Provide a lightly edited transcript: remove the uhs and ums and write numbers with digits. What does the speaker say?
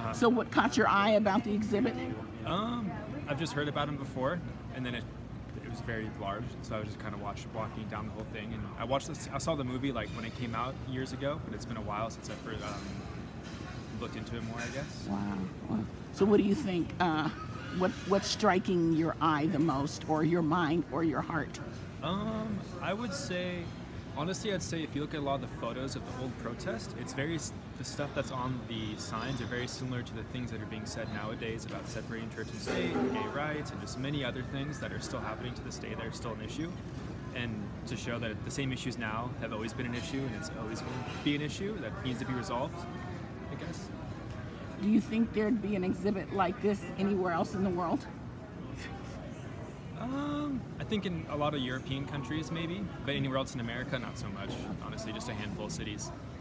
So what caught your eye about the exhibit? I've just heard about him before, and then it was very large, so I was just kind of walking down the whole thing. And I saw the movie like when it came out years ago, but it's been a while since I first looked into it more, I guess. Wow. So what do you think? What's striking your eye the most, or your mind, or your heart? I would say, honestly, I'd say if you look at a lot of the photos of the whole protest, the stuff that's on the signs are very similar to the things that are being said nowadays about separating church and state, and gay rights, and just many other things that are still happening to this day that are still an issue. And to show that the same issues now have always been an issue, and it's always going to be an issue that needs to be resolved, I guess. Do you think there'd be an exhibit like this anywhere else in the world? I think in a lot of European countries maybe, but anywhere else in America, not so much. Honestly, just a handful of cities.